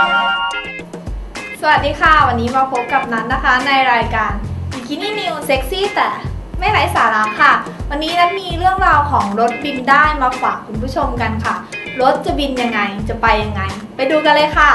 สวัสดีค่ะวันนี้มาพบกับนัทนะคะในรายการ Bikini News เซ็กซี่แต่ไม่ไร้สาระค่ะวันนี้นัทมีเรื่องราวของรถบินได้มาฝากคุณผู้ชมกันค่ะรถจะบินยังไงจะไปยังไงไปดูกันเลยค่ะ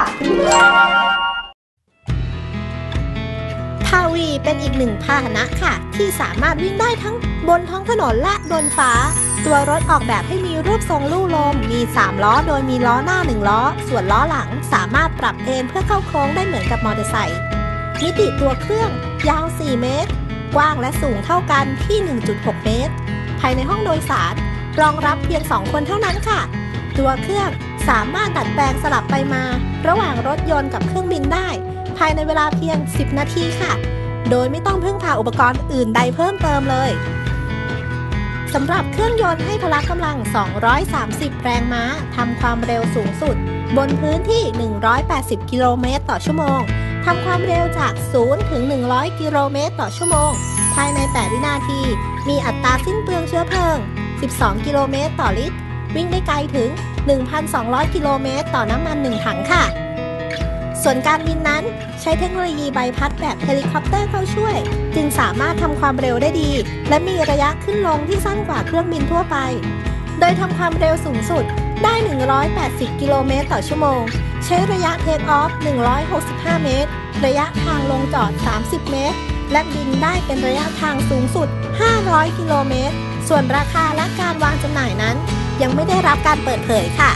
พาวีเป็นอีกหนึ่งพาหนะค่ะที่สามารถวิ่งได้ทั้งบนท้องถนนและบนฟ้าตัวรถออกแบบให้มีรูปทรงลู่ลมมี3ล้อโดยมีล้อหน้า1ล้อส่วนล้อหลังสามารถปรับเอนเพื่อเข้าโค้งได้เหมือนกับมอเตอร์ไซค์มิติตัวเครื่องยาว4เมตรกว้างและสูงเท่ากันที่ 1.6 เมตรภายในห้องโดยสารรองรับเพียง2คนเท่านั้นค่ะตัวเครื่องสามารถดัดแปลงสลับไปมาระหว่างรถยนต์กับเครื่องบินได้ภายในเวลาเพียง10นาทีค่ะโดยไม่ต้องพึ่งพาอุปกรณ์อื่นใดเพิ่มเติมเลยสำหรับเครื่องยนต์ให้พละกำลัง230แรงม้าทำความเร็วสูงสุดบนพื้นที่180กิโลเมตรต่อชั่วโมงทำความเร็วจาก0ถึง100กิโลเมตรต่อชั่วโมงภายใน8วินาทีมีอัตราสิ้นเปลืองเชื้อเพลิง12กิโลเมตรต่อลิตรวิ่งได้ไกลถึง 1,200 กิโลเมตรต่อน้ำมัน1ถังค่ะส่วนการบินนั้นใช้เทคโนโลยีใบพัดแบบเฮลิคอปเตอร์เข้าช่วยจึงสามารถทำความเร็วได้ดีและมีระยะขึ้นลงที่สั้นกว่าเครื่องบินทั่วไปโดยทำความเร็วสูงสุดได้180กิโลเมตรต่อชั่วโมงใช้ระยะเทคออฟ165เมตรระยะทางลงจอด30เมตรและบินได้เป็นระยะทางสูงสุด500กิโลเมตรส่วนราคาและการวางจำหน่ายนั้นยังไม่ได้รับการเปิดเผยค่ะ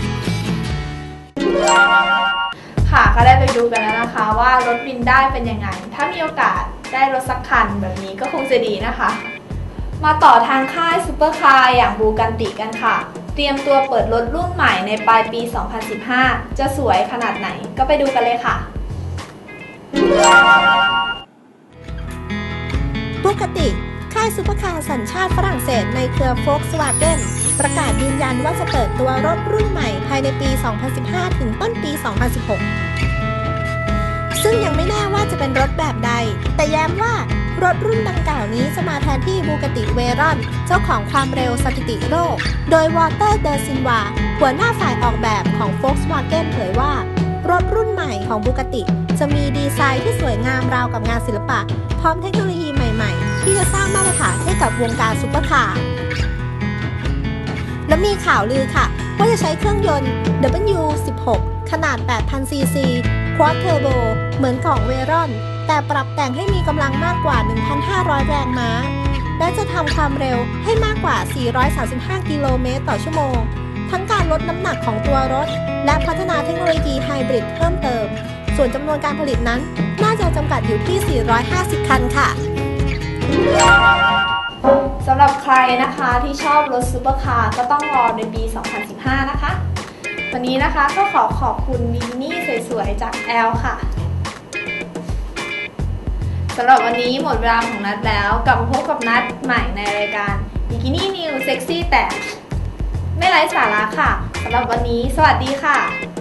ค่ะก็ได้ไปดูกันแล้วนะคะว่ารถบินได้เป็นยังไงถ้ามีโอกาสได้รถสักคันแบบนี้ก็คงจะดีนะคะมาต่อทางค่ายซุปเปอร์คาร์อย่างบูกันติกันค่ะเตรียมตัวเปิดรถรุ่นใหม่ในปลายปี 2015 จะสวยขนาดไหนก็ไปดูกันเลยค่ะบูกันติค่ายซุปเปอร์คาร์สัญชาติฝรั่งเศสในเครือ Volkswagen ประกาศยืนยันว่าจะเปิดตัวรถรุ่นใหม่ภายในปี 2015 ถึงต้นปี 2016 ซึ่งยังไม่แน่ว่าจะเป็นรถแบบใดแต่แย้มว่ารถรุ่นดังกล่าวนี้จะมาแทนที่บูกติเวรอนเจ้าของความเร็วสถิติโลกโดยวอเตอร์เดอซินวาหัวหน้าฝ่ายออกแบบของ Volkswagen เผยว่ารถรุ่นใหม่ของบูกติจะมีดีไซน์ที่สวยงามราวกับงานศิลปะพร้อมเทคโนโลยีใหม่ๆที่จะสร้างมาตรฐานให้กับวงการซุปเปอร์คาร์และมีข่าวลือค่ะว่าจะใช้เครื่องยนต์ W16 ขนาด 8,000 ซีซีควอดเทอร์โบเหมือนของเวรอนแต่ปรับแต่งให้มีกำลังมากกว่า 1,500 แรงม้าและจะทำความเร็วให้มากกว่า 435 กิโลเมตรต่อชั่วโมงทั้งการลดน้ำหนักของตัวรถและพัฒนาเทคโนโลยีไฮบริดเพิ่มเติมส่วนจำนวนการผลิตนั้นน่าจะจำกัดอยู่ที่ 450 คันค่ะสำหรับใครนะคะที่ชอบรถซุปเปอร์คาร์ก็ต้องรอในปี 2015 นะคะวันนี้นะคะก็ขอบคุณบิกินี่สวยๆจากแอลค่ะสำหรับวันนี้หมดเวลาของนัทแล้วกลับมาพบกับนัทใหม่ในรายการ Bikini News เซ็กซี่แต่ไม่ไร้สาระค่ะสำหรับวันนี้สวัสดีค่ะ